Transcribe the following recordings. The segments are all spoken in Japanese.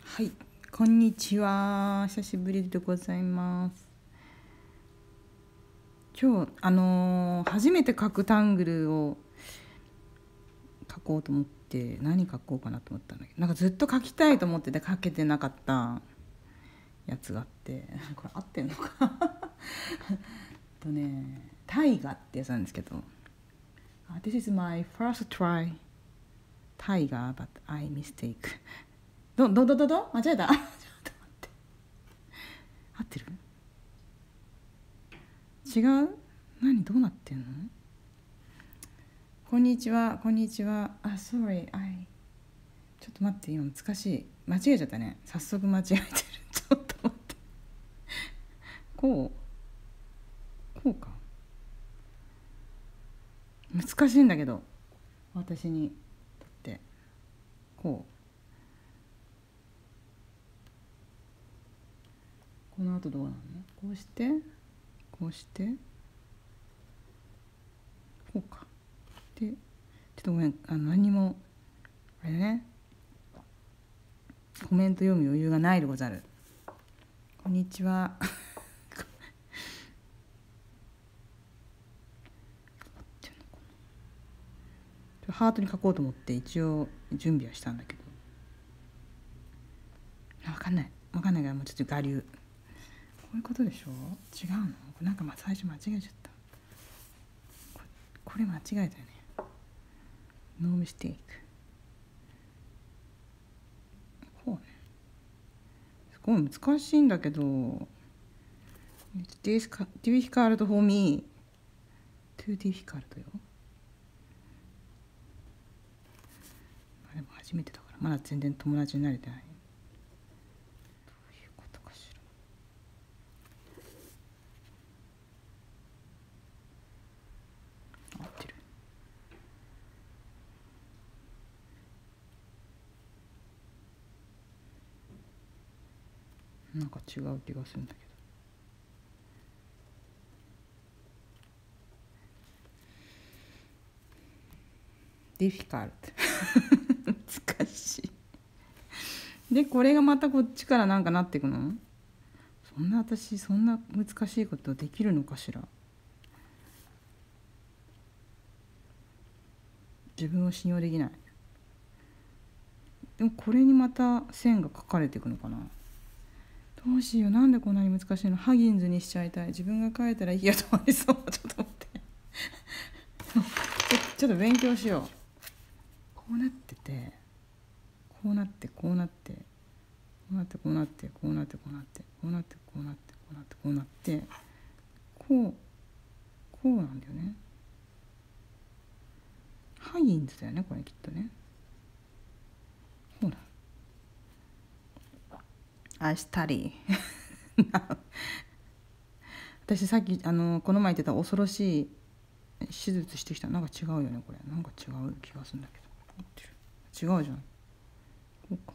はい、こんにちは。久しぶりでございます。今日初めて書くタングルを書こうと思って何書こうかなと思ったんだけど、なんかずっと書きたいと思ってて書けてなかったやつがあって、これ合ってんのかタイガってやつなんですけど、This is my first try タイガ but I mistake 間違えたちょっと待って、合ってる？違う？どうなってんの？こんにちは、こんにちは。sorry、ちょっと待って、今難しい。間違えちゃったね。早速間違えてる。ちょっと待って。こうか。難しいんだけど、私にとって。この後どうなの？こうして、こうして、こうか。で、ちょっとごめん、何も、あれね、コメント読む余裕がないでござる。こんにちは。ハートに書こうと思って一応準備はしたんだけど、分かんないからもうちょっと我流。こういうことでしょ？違うの？なんか最初間違えちゃった。これ間違えたよね。ノーミステイク。こうね。すごい難しいんだけど、It's difficult for me. Too difficult よ。でも初めてだからまだ全然友達になれてない。どういうことかしら。合ってる？なんか違う気がするんだけど。difficult 難しい。でこれがまたこっちからなんかなっていくの？私そんな難しいことできるのかしら。自分を信用できない。でもこれにまた線が書かれていくのかな。どうしよう、なんでこんなに難しいの。ハギンズにしちゃいたい。自分が書いたらいいやとありそう。ちょっと待ってちょっと勉強しよう。こうなってて、こうなって、こうなって、こうなって、こうなって、こうなって、こうなって、こうなって、こうなって、こうなって、こうなって、こうなんだよね。ハギンズだよね、これきっとね。ほら。I study 私さっきこの前言ってた恐ろしい手術してきた。なんか違うよねこれ。なんか違う気がするんだけど。違うじゃん。こうか。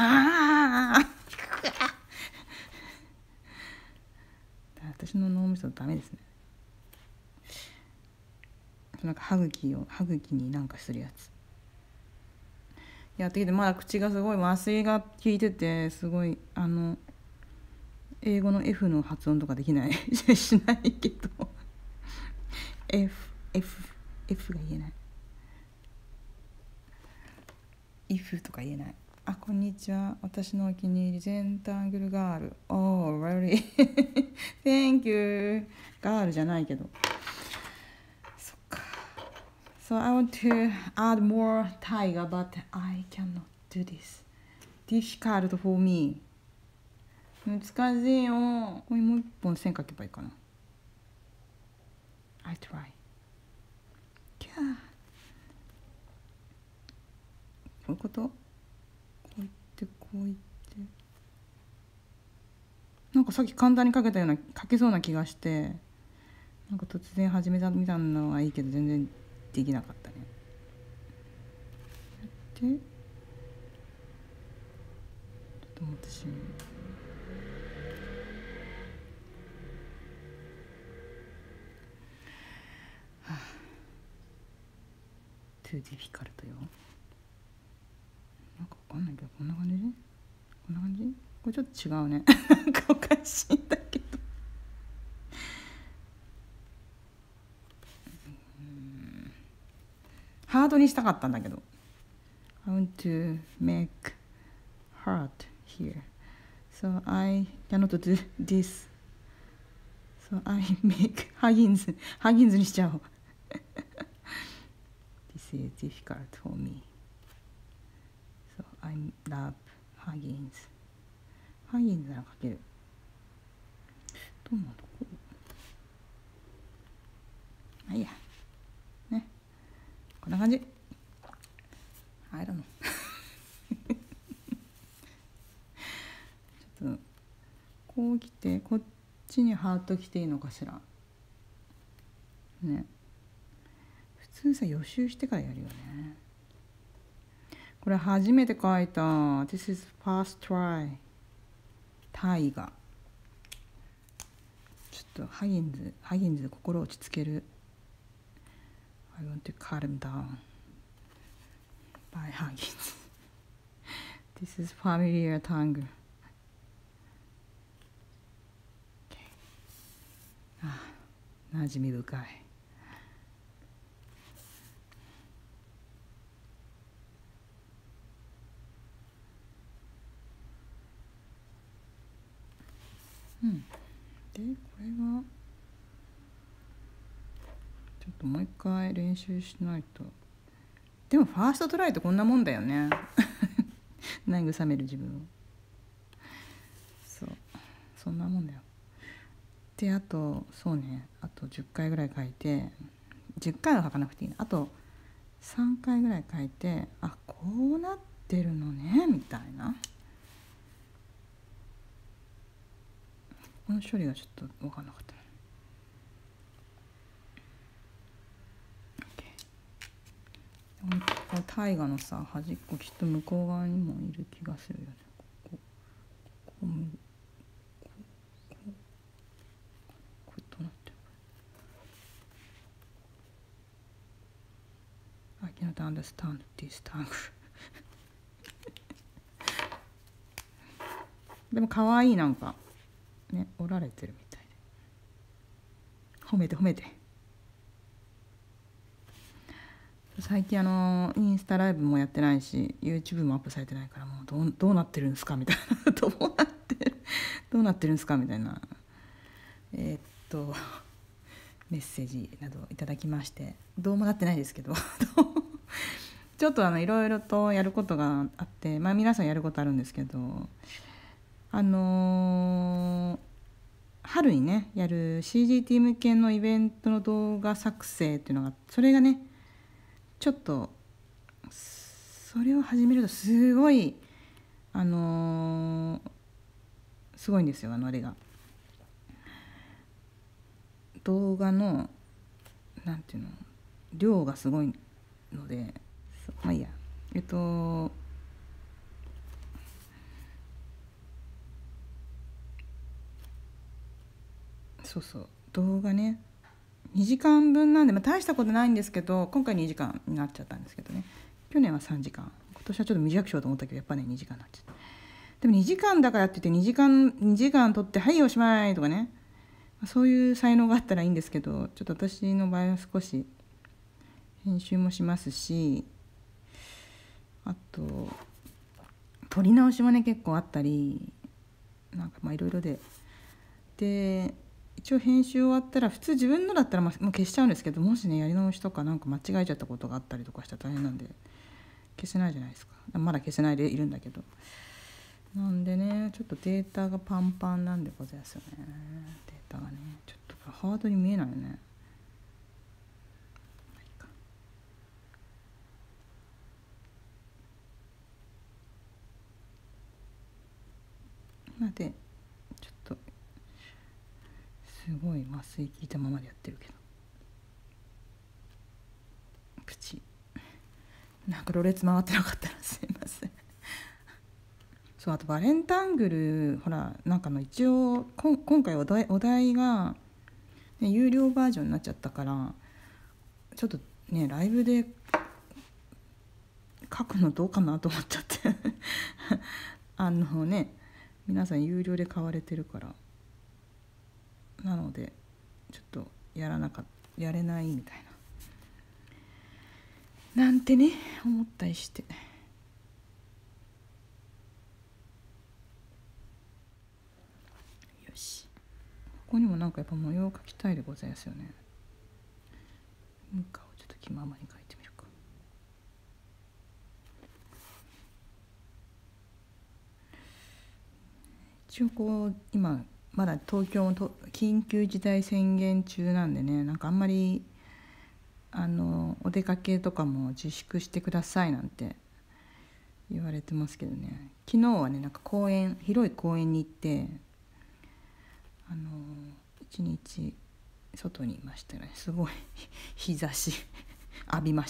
私の脳みそダメですね。なんか歯茎になんかするやつやってきて、まだ口がすごい麻酔が効いてて、すごい英語の F の発音とかできないしないけどF が言えない。if とか言えない。こんにちは。私のお気に入りゼンタングルガール。Oh really thank you ガールじゃないけど。そっか。So I want to add more tiger but I cannot do this. Difficult for me. 難しいよ。ここにもう一本線書けばいいかな。I try. キャー。こういうこと？こう言ってこう言って。なんかさっき簡単に書けたような書けそうな気がして、なんか突然始めたみたいなのはいいけど全然できなかったね。やってちょっと私too difficult よ。なんかわかんないけどこんな感じ。 こんな感じ。これちょっと違うねなんかおかしいんだけど、ハートにしたかったんだけど。I want to make heart here, so I cannot do this, so I make ハギンズにしちゃおうThis is difficult for me, so I love ハギンズならかける。どうなんだこう。まあいいやね、こんな感じ。I don't know ちょっとこう来てこっちにハート来ていいのかしらね。普通さ予習してからやるよね。これ初めて書いた。 This is first try。 タイガ、ちょっとハギンズで心を落ち着ける。 I want to calm down by Huggins This is familiar tongue、ああ、馴染み深い。うん、でこれがちょっともう一回練習しないと。でもファーストトライってこんなもんだよね慰める自分を。そう、そんなもんだよ。であとそうね、あと10回ぐらい書いて、10回は書かなくていいな、あと3回ぐらい書いて、あ、こうなってるのねみたいな。この処理がちょっと分かんなかったな。この大河のさ端っこきっと向こう側にもいる気がするよね。これどうなってる？I cannot understand this tongue でも可愛い、なんかね、折られてるみたいで。褒めて褒めて。最近インスタライブもやってないし YouTube もアップされてないから、もうどうなってるんですかみたいなどうなってるんですかみたいなメッセージなどいただきまして、どうもなってないですけどちょっといろいろとやることがあって、まあ皆さんやることあるんですけど、春にねやる CGT 向けのイベントの動画作成っていうのが、それがねちょっとそれを始めるとすごいすごいんですよ。あれが動画のなんていうの量がすごいので、まあいいや、そうそう動画ね2時間分なんで、まあ、大したことないんですけど、今回2時間になっちゃったんですけどね。去年は3時間、今年はちょっと短くしようと思ったけど、やっぱね2時間になっちゃった。でも2時間だからって言って2時間撮ってはいおしまいとかね、そういう才能があったらいいんですけど、ちょっと私の場合は少し編集もしますし、あと撮り直しもね結構あったり、なんかまあいろいろで一応編集終わったら、普通自分のだったらもう消しちゃうんですけど、もしねやり直しとかなんか間違えちゃったことがあったりとかしたら大変なんで消せないじゃないですか。まだ消せないでいるんだけど、なんでねちょっとデータがパンパンなんでございますよね。データがねちょっとハードに見えないよね。まあでちょっとすごい麻酔効いたままでやってるけど、口なんかろれつ回ってなかったらすいませんそう、あとバレンタングルほらなんか一応今回お題が、ね、有料バージョンになっちゃったから、ちょっとねライブで書くのどうかなと思っちゃって皆さん有料で買われてるから、なのでちょっとやれないみたいななんてね思ったりして。よし、ここにもなんかやっぱ模様を描きたいでございますよね。文化をちょっと気ままに描いてみるか。一応こう今まだ東京も緊急事態宣言中なんでね、なんかあんまりお出かけとかも自粛してくださいなんて言われてますけどね。昨日はねなんか広い公園に行って一日外にいましたよね。すごい日差し浴びました。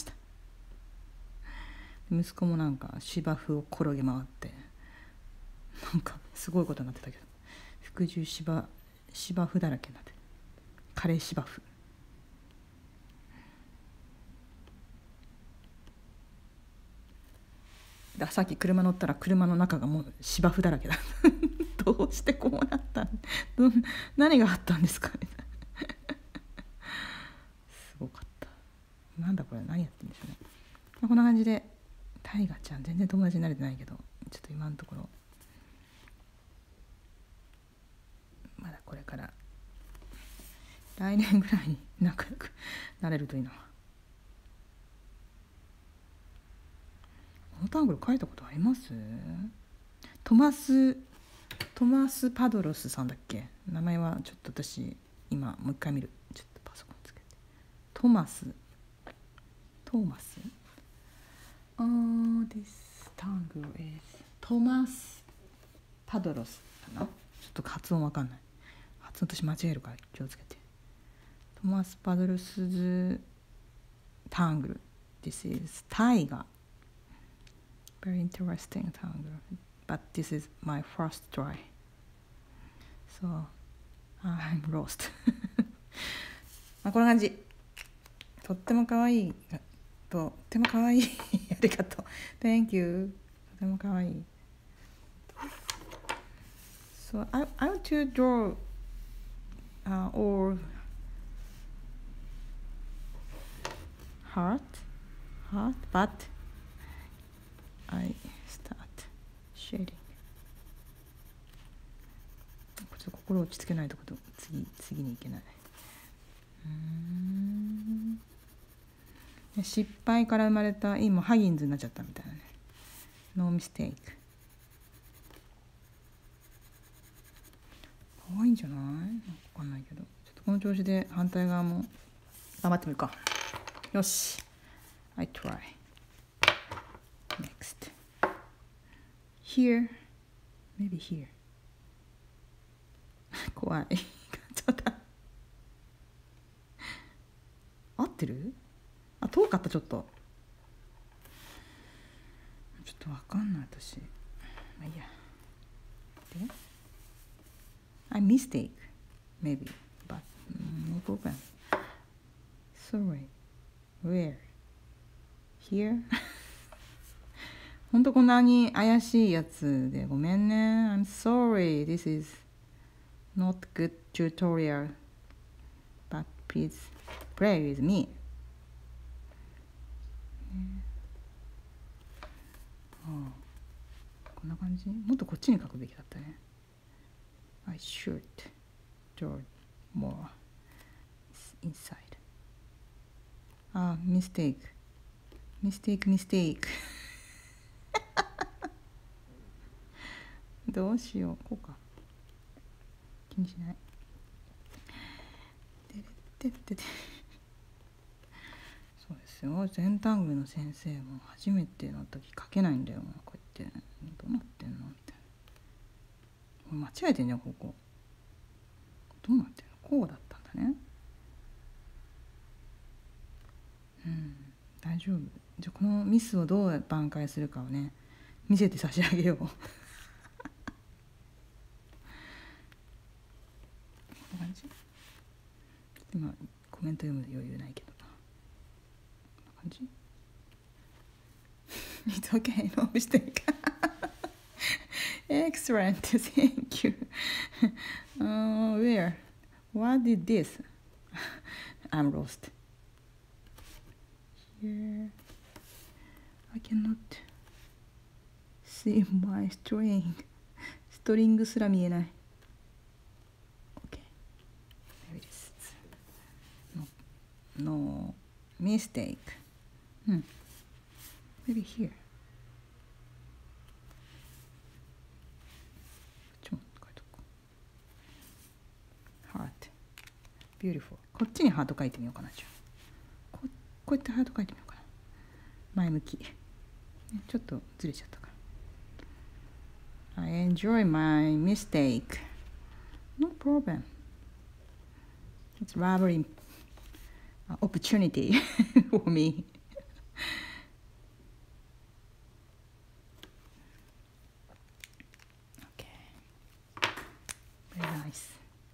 息子もなんか芝生を転げ回ってなんかすごいことになってたけど、服中芝生だらけになって、枯れ芝生。さっき車乗ったら車の中がもう芝生だらけだどうしてこうなった何があったんですかねすごかった。なんだこれ、何やってんでしょうね。こんな感じでタイガちゃん全然友達になれてないけど、ちょっと今のところまだこれから来年ぐらいに仲良くなれるといいな。このタングル書いたことあります？トマス・パドロスさんだっけ。名前はちょっと私今もう一回見る。ちょっとパソコンつけて。トーマスthis tangle is トマス・パドロスかな。ちょっと発音わかんない。発音私間違えるから気をつけて。トマス・パドロスズタングル This is タイガ。Very interesting tangle, but this is my first try, so I'm lost こんな感じ。とっても可愛いありがとう Thank you。 とても可愛い。 So I want to draw all heart, but I start shading。 ちょっと心を落ち着けないとこと次に行けない。失敗から生まれた今ハギンズになっちゃったみたいなね。ノーミステイク。可愛いんじゃない？分かんないけど、ちょっとこの調子で反対側も頑張ってみるか。よし、I try next here, maybe here 怖いちょっと合ってる？遠かった。ちょっと分かんない私。まあいいや。でI mistake maybe but no problem. Sorry. Where? Here? ほんとこんなに怪しいやつでごめんね。I'm sorry. This is not good tutorial. But please play with me. こんな感じ。もっとこっちに書くべきだったね。I should draw more inside. Mistake. どうしよう。こうか。気にしない。そうですよ。全タングルの先生も初めての時書けないんだよ。こうやってどうなってんのみたいな。間違えてんじゃん。ここどうなってんの。こうだったんだね。大丈夫。じゃあこのミスをどう挽回するかをね見せて差し上げようこんな感じ。今コメント読む余裕ないけど、こんな感じ。It's okay, no mistake excellent. Thank you. Where? What is this? I'm lost. Here. I cannot see my string. ストリングすら見えない。Okay. Maybe this is no mistake. Maybe here. ちょっと書いとこう。Heart. Beautiful. こっちにハート書いてみようかな。じゃあこうやってハート書いてみようかな。前向き。ちょっとずれちゃったから。I enjoy my mistake. No problem. It's lovely opportunity for me. Okay. Very nice.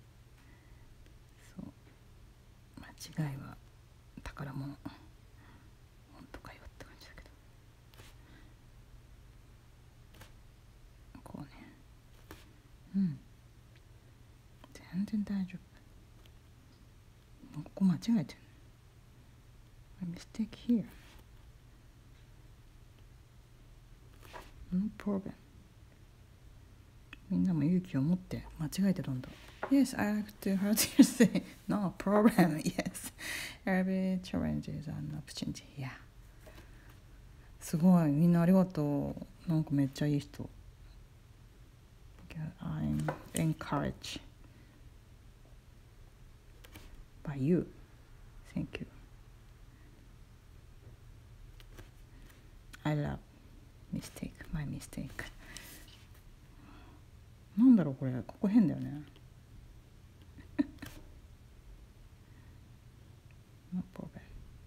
そう。間違いは宝物。本当かよって感じだけど。こうね。全然大丈夫。ここ間違えてる。Mistake here. No problem. みんなも勇気を持って間違えてどんどん。Yes, I like to hear you say no problem. Yes. Every challenge is an opportunity. Yeah. すごい。みんなありがとう。なんかめっちゃいい人。I'm encouraged by you. Thank you. I love mistake, my mistake. なんだろうこれ、ここ変だよね。No problem.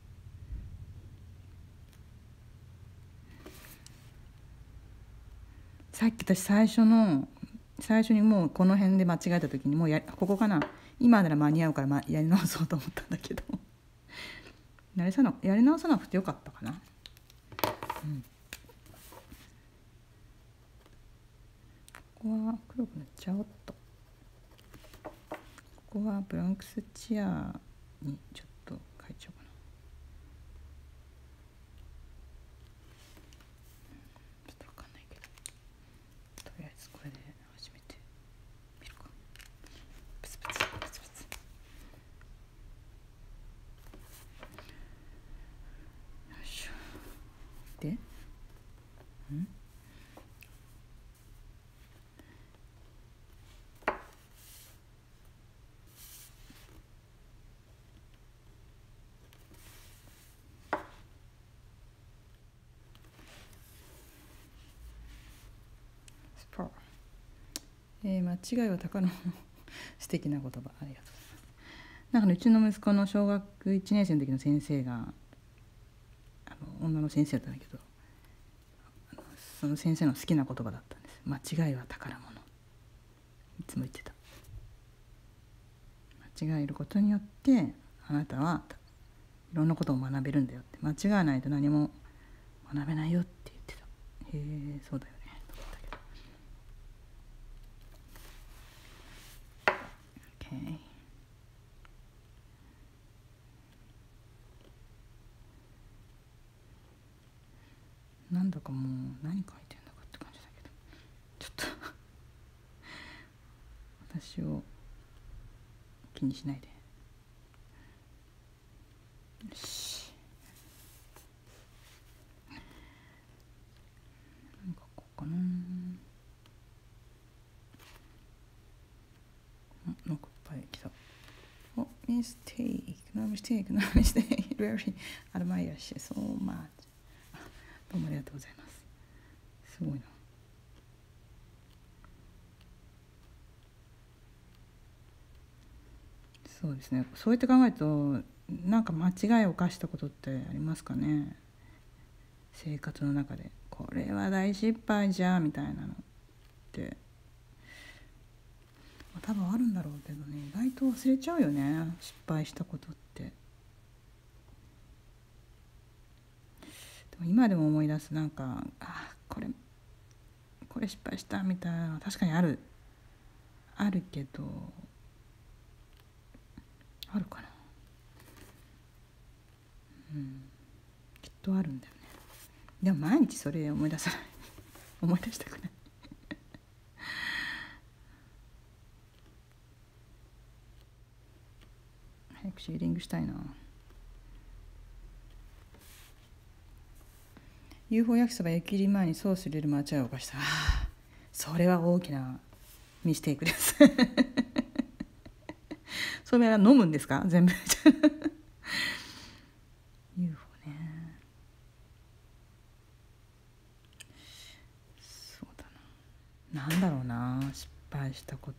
さっき私最初にもうこの辺で間違えた時にもうここかな、今なら間に合うから、やり直そうと思ったんだけどやり直さなくてよかったかな。ここは黒く塗っちゃおうっと。ここはブランクスチアにちょっと書いちゃおうかな。ちょっとわかんないけど、とりあえずこれで始めてみるか。プツプツプツプツ。よいしょ。で間違いは宝物。素敵な言葉、ありがとうございます。なんかね、うちの息子の小学1年生の時の先生が女の先生だったんだけど、その先生の好きな言葉だったんです。間違いは宝物。いつも言ってた。間違えることによってあなたはいろんなことを学べるんだよって。間違わないと何も学べないよって言ってた。へえ、そうだよね。Okay. なんだかもう何書いてんだかって感じだけど、ちょっと私を気にしないで。よし。何書こうかな。なんかいっぱい来た。Oh, mistake, no mistake, no mistake. Really admire you so much. どうもありがとうございます。すごいな。そうですね。そうやって考えると、なんか間違いを犯したことってありますかね。生活の中でこれは大失敗じゃみたいなのって多分あるんだろうけどね、意外と忘れちゃうよね、失敗したことって。でも今でも思い出す。なんかこれれ失敗したみたいなのは確かにあるけど、あるかな。きっとあるんだよね。でも毎日それ思い出さない思い出したくない早くシーリングしたいな。 UFO 焼きそば湯切り前にソース入れる間違いを犯した。それは大きなミステイクですそれは飲むんですか全部UFO ね。そうだな、なんだろうな、失敗したこと。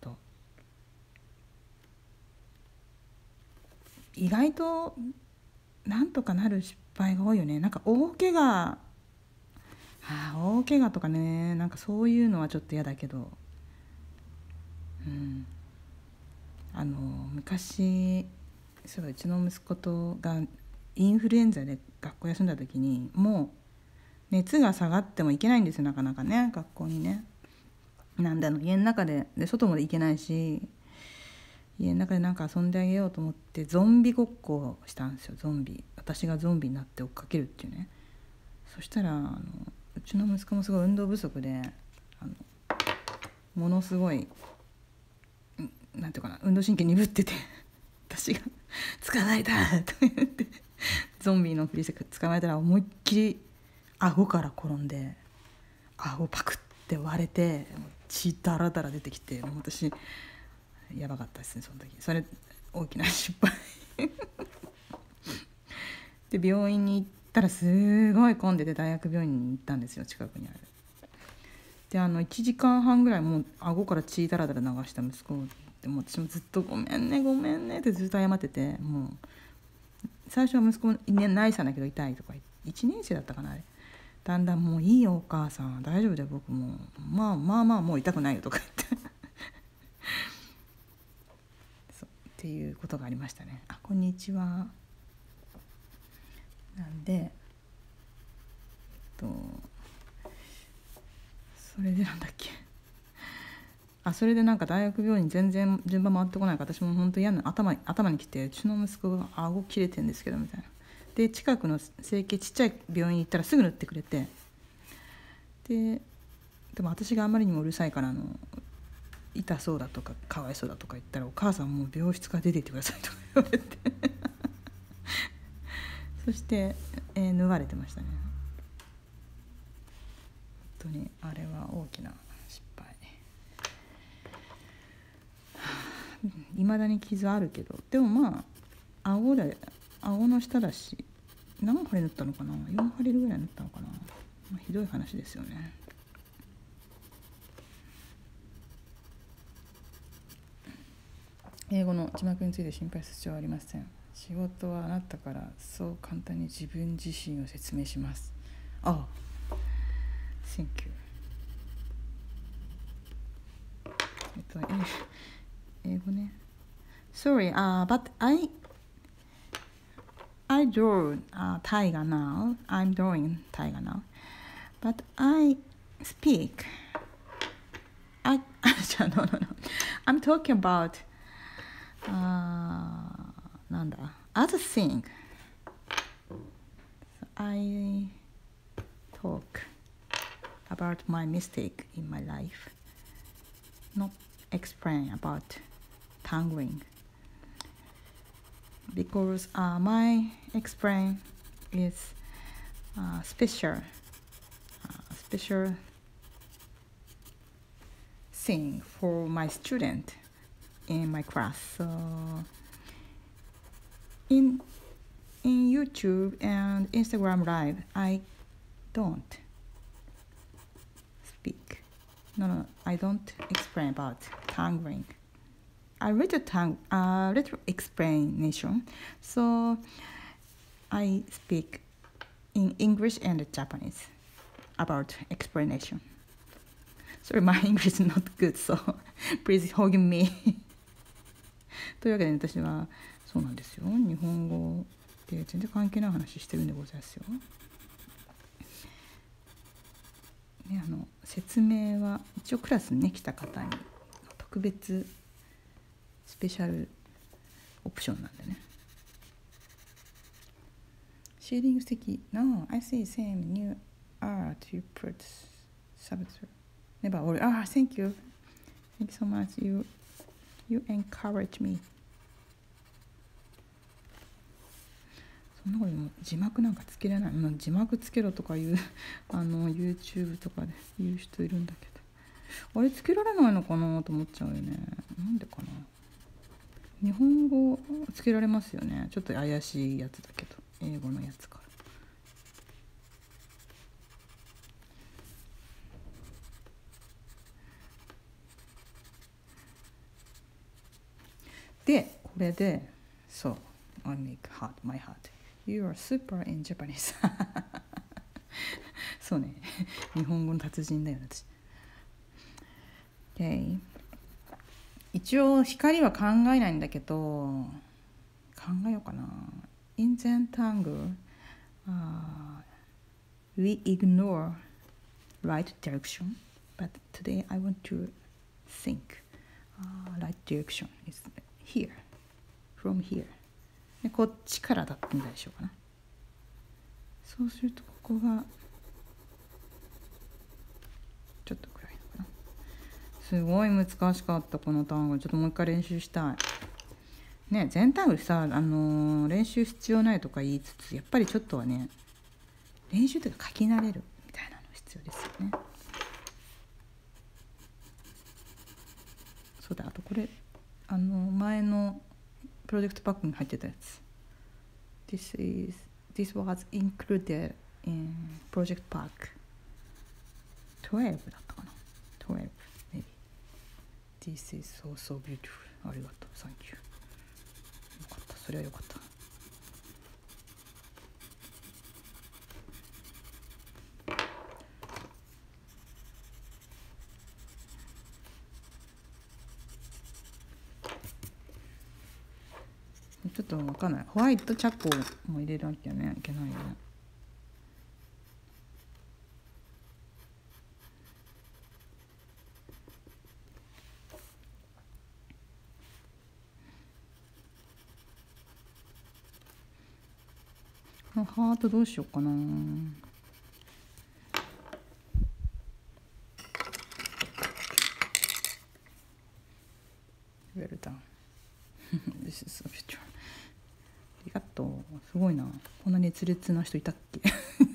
意外となんとかなる失敗が多いよね。なんか大怪我とかね、なんかそういうのはちょっと嫌だけど、昔そううちの息子がインフルエンザで学校休んだ時に、もう熱が下がっても行けないんですよ、なかなかね、学校にね。なんで家の中で外まで行けないし、家の中でなんか遊んであげようと思ってゾンビごっこをしたんですよ。私がゾンビになって追っかけるっていうね。そしたらうちの息子もすごい運動不足で、ものすごいなんていうかな、運動神経鈍ってて私が捕まえたと言ってゾンビのふりして捕まえたら、思いっきり顎から転んで顎パクって割れて血ダラダラ出てきて、もう私やばかったですね、その時。それ大きな失敗で病院に行ったらすごい混んでて、大学病院に行ったんですよ、近くにある。で1時間半ぐらいもう顎から血ダラダラ流した息子で、もう私もずっとごめんねってずっと謝ってて、もう最初は息子もないさんだけど痛いとか1年生だったかな、あれ。だんだんもういいよお母さん大丈夫だよ僕もまあもう痛くないよとか言ってそうっていうことがありましたね。こんにちは。なんでそれでなんだっけ、それでなんか大学病院全然順番回ってこないから、私も本当嫌な頭にきて、うちの息子が顎切れてんですけどみたいな。で近くの整形ちっちゃい病院に行ったらすぐ塗ってくれて、でも私があまりにもうるさいから痛そうだとかかわいそうだとか言ったら、お母さんもう病室から出て行ってくださいとか言われてそして、縫われてましたね。本当にあれは大きな失敗。いまだに傷あるけど、でもまあ顎の下だし、何針縫ったのかな、4針ぐらい縫ったのかな、ひどい話ですよね。英語の字幕について心配する必要はありません。仕事はあなたからそう簡単に自分自身を説明します。Thank you。英語ね。Sorry, but I draw tiger now. I'm drawing tiger now. But I speak. No. I'm talking aboutなんだ other thing. I talk about my mistake in my life, not explain about tangling, because my explain is special thing for my student in my class. So in YouTube and Instagram Live, I don't speak. No, I don't explain about tangling. A little explanation. So I speak in English and Japanese about explanation. Sorry, my English is not good, so please forgive me. というわけで、私はそうなんですよ。日本語で全然関係ない話してるんでございますよ。ね、 説明は一応クラスにね来た方に特別スペシャルオプションなんでね。シーディング素敵。No, I see same new art you put subtitle. Never worry. Thank you. Thank you so much. You encourage me. そんなことも字幕なんかつけれない。字幕つけろとかいうYouTube とかで言う人いるんだけど、あれつけられないのかなと思っちゃうよね。なんでかな。日本語つけられますよね。ちょっと怪しいやつだけど、英語のやつから。でこれでそう I make heart my heart You are super in Japanese そうね日本語の達人だよね私。Okay. 一応光は考えないんだけど考えようかな。 In Zentangle、we ignore right direction but today I want to think、right direction is here from here でこっちからだってみたいでしょうかな。そうするとここがちょっと暗いのかな。すごい難しかったこの単語。ちょっともう一回練習したいね。全単語さ練習必要ないとか言いつつやっぱりちょっとはね練習というか書き慣れるみたいなの必要ですよね。そうだ、あとこれ前のプロジェクトパックに入ってたやつ。This was included in project pack 12だったかな。12 maybe. This is so beautiful. ありがとう。Thank you. よかった。それはよかった。ちょっと分かんない。ホワイトチャコも入れなきゃねいけないよね。このハートどうしようかな。Well done. This is so beautiful. ありがとう。すごいな。こんな熱烈な人いたっけ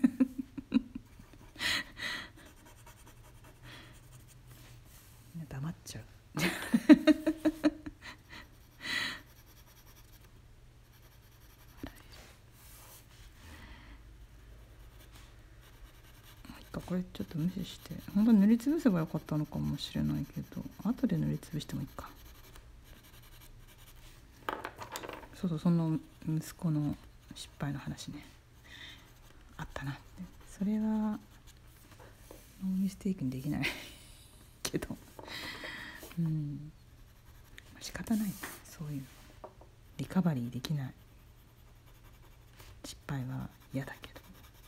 黙っちゃうこれちょっと無視して本当に塗りつぶせばよかったのかもしれないけど後で塗りつぶしてもいいか。そうその息子の失敗の話ねあったなって。それはノーミステイクにできないけど仕方ない。そういうのリカバリーできない失敗は嫌だけど。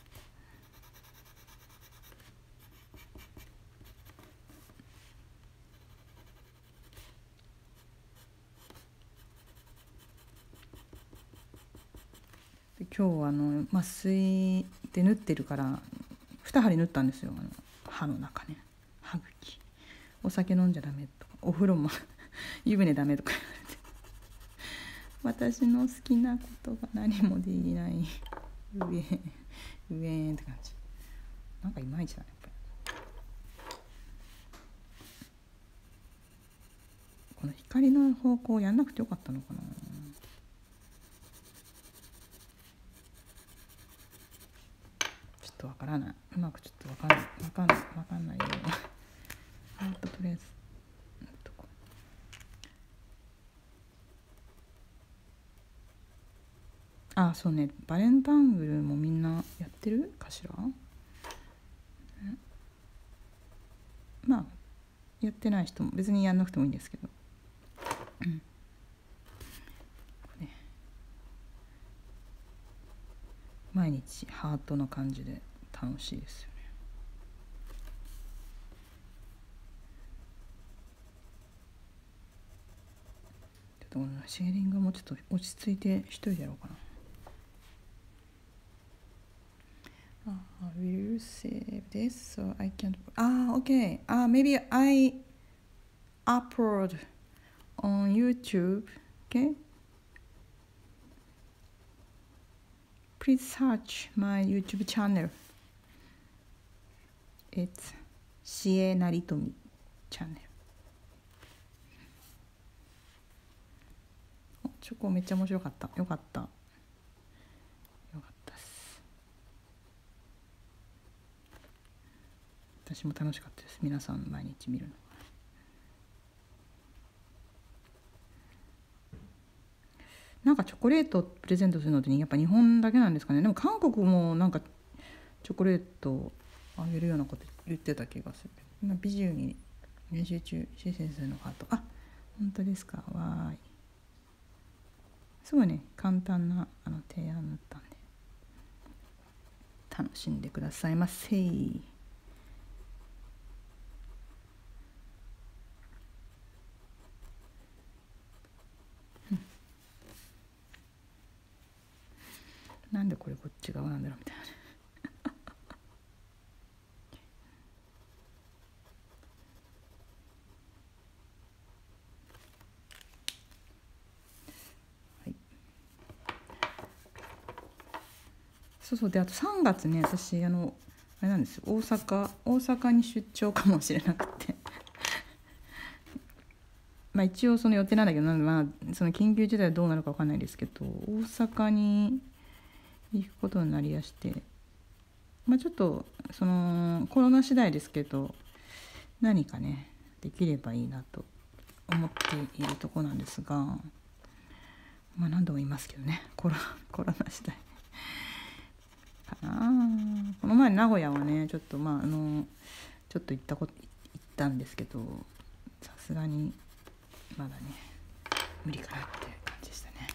今日麻酔で縫ってるから2針縫ったんですよ。歯の中ね。歯茎お酒飲んじゃダメとかお風呂も湯船ダメとか言われて私の好きなことが何もできないうえんって感じ。なんかいまいちだねやっぱり。この光の方向やんなくてよかったのかな。わからない。うまくちょっとわかんないよ。とりあえずそうね。バレンタングルもみんなやってるかしら。まあやってない人も別にやんなくてもいいんですけど、毎日ハートの感じで楽しいですよね。 とシェーリングはもうちょっと落ち着いて一人でやろうかな。Will you save this so I can't... okay. Maybe I upload on YouTube. Okay. Please search my YouTube channel. It's しえなりとみチャンネル。チョコめっちゃ面白かった。よかった。よかったです。私も楽しかったです。皆さん毎日見るの。なんかチョコレートプレゼントするのってやっぱ日本だけなんですかね。でも韓国もなんかチョコレートあげるようなこと言ってた気がするけど、今美獣に練習中、シ先生のハート。本当ですか。わーい。すごいね、簡単な提案だったんで楽しんでくださいませ。なんでこれこっち側なんだろうみたいな。そうで、あと3月ね、私あれなんですよ、大阪に出張かもしれなくてまあ一応その予定なんだけど、その緊急事態はどうなるか分かんないですけど、大阪に行くことになりやして、ちょっとそのコロナ次第ですけど、何かねできればいいなと思っているところなんですが、何度も言いますけどね、コロナ次第この前名古屋はねちょっとちょっと行ったんですけど、さすがにまだね無理かなって感じでしたね。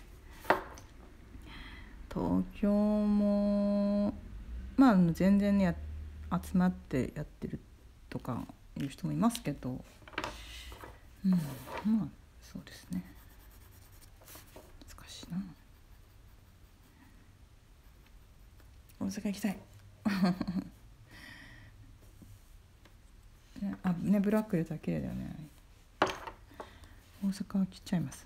東京も全然ね集まってやってるとかいう人もいますけど、そうですね、難しいな。大阪行きたいね、ブラック入れたら綺麗だよね。大阪は来ちゃいます。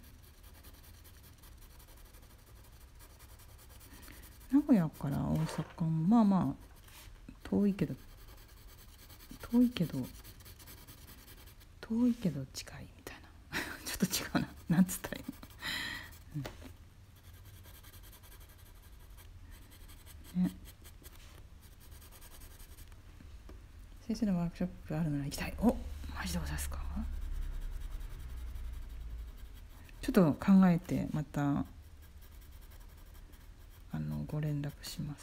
名古屋から大阪も遠いけど近いみたいなちょっと違うな、なんつったらいいの、ね。先生のワークショップあるなら行きたい。マジでございますか。ちょっと考えてまたご連絡します。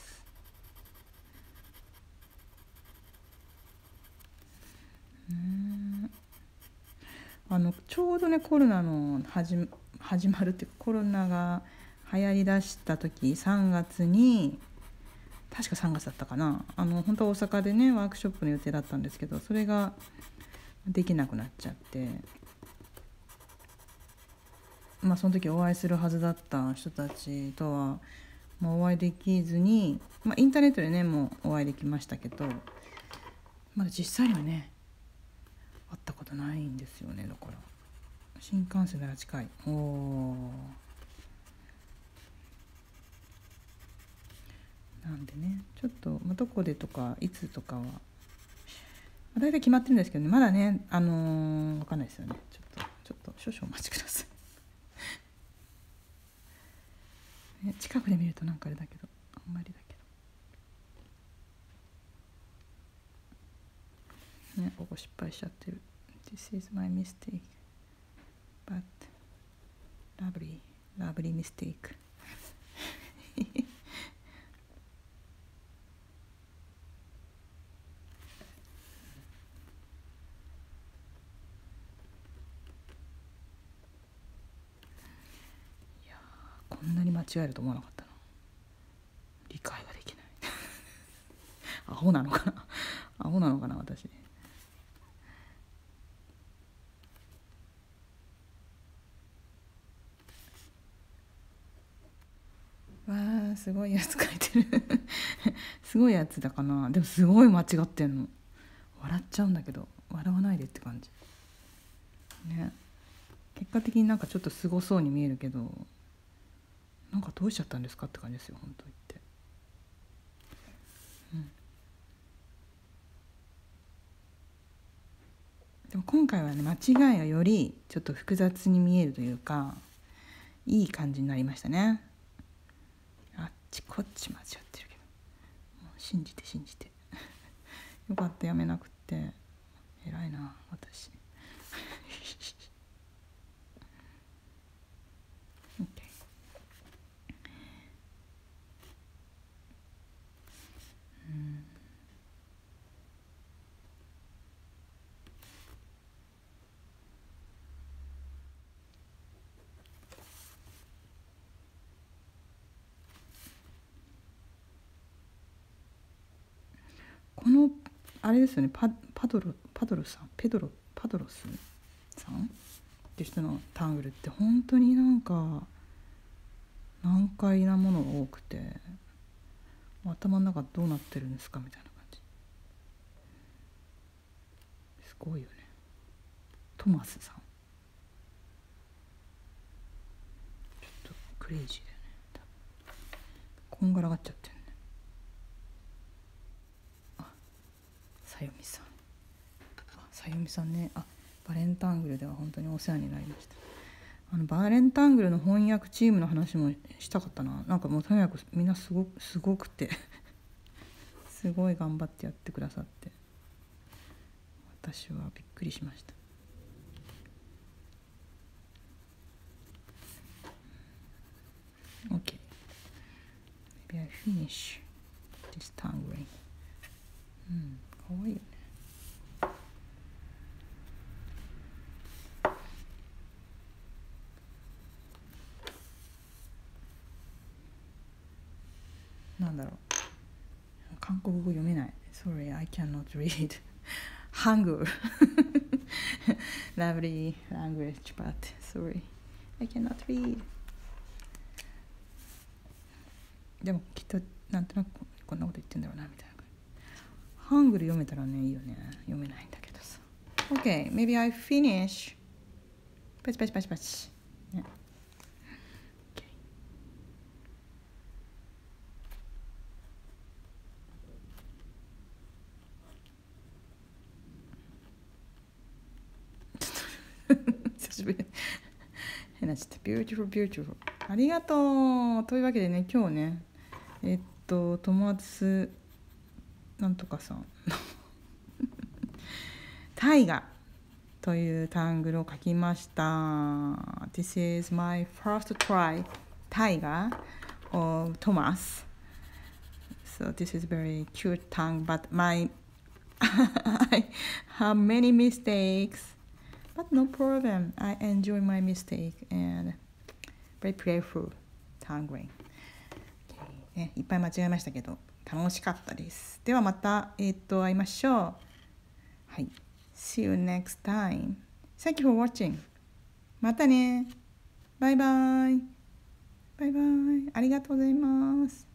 ちょうどねコロナの始まるっていうか、コロナが流行りだした時3月に、確か3月だったかな、本当は大阪でねワークショップの予定だったんですけど、それができなくなっちゃって、その時お会いするはずだった人たちとはお会いできずに、インターネットでねもうお会いできましたけど、まだ実際にはね会ったことないんですよね。だから新幹線なら近い。なんでね、ちょっと、どこでとかいつとかは、大体決まってるんですけどね、まだね分かんないですよね。ちょっと少々お待ちください、ね、近くで見るとなんかあれだけど、あんまりだけどね、ここ失敗しちゃってる。 This is my mistake but lovely mistake こんなに間違えると思わなかったな。理解ができないアホなのかな私。 すごいやつ書いてるすごいやつだかな。でもすごい間違ってんの。笑っちゃうんだけど笑わないでって感じね。結果的になんかちょっとすごそうに見えるけど、なんかどうしちゃったんですかって感じですよ本当言って、でも今回はね間違いがよりちょっと複雑に見えるというか、いい感じになりましたね。あっちこっち間違ってるけど、もう信じてよかったやめなくって偉いな私OK、このあれですよね、パドロさん、パドロスさんって人のタングルって本当になんか難解なものが多くて、頭の中どうなってるんですかみたいな感じ、すごいよね。トマスさんちょっとクレイジーだよね、こんがらがっちゃってるね。さよみさん、さよみさんね、バレンタングルでは本当にお世話になりました。バレンタングルの翻訳チームの話もしたかったな。なんかもうとにかくみんなすごくてすごい頑張ってやってくださって、私はびっくりしました。OK, maybe I finish this tongue ring。 かわいいよね。なんだろう、韓国語読めない。 Sorry, I cannot read Hangul lovely language, but sorry, I cannot read。 でもきっとなんとなくこんなこと言ってんだろうなみたいな。ハングル読めたらねいいよね。読めないんだけどさ。 OK, maybe I finish。 パチパチパチパチ、ね、久しぶり変なちょっとビューティフルビューティフル、ありがとう。というわけでね、今日ね友達なんとかさん大河という単語を書きました。 This is my first try 大河 of Thomas. So this is very cute tongue, but I have many mistakes, but no problem. I enjoy my mistake and very playful tongue ring、ね、いっぱい間違えましたけど楽しかったです。ではまた会いましょう。はい。See you next time. Thank you for watching. またね。バイバイ。バイバイ。ありがとうございます。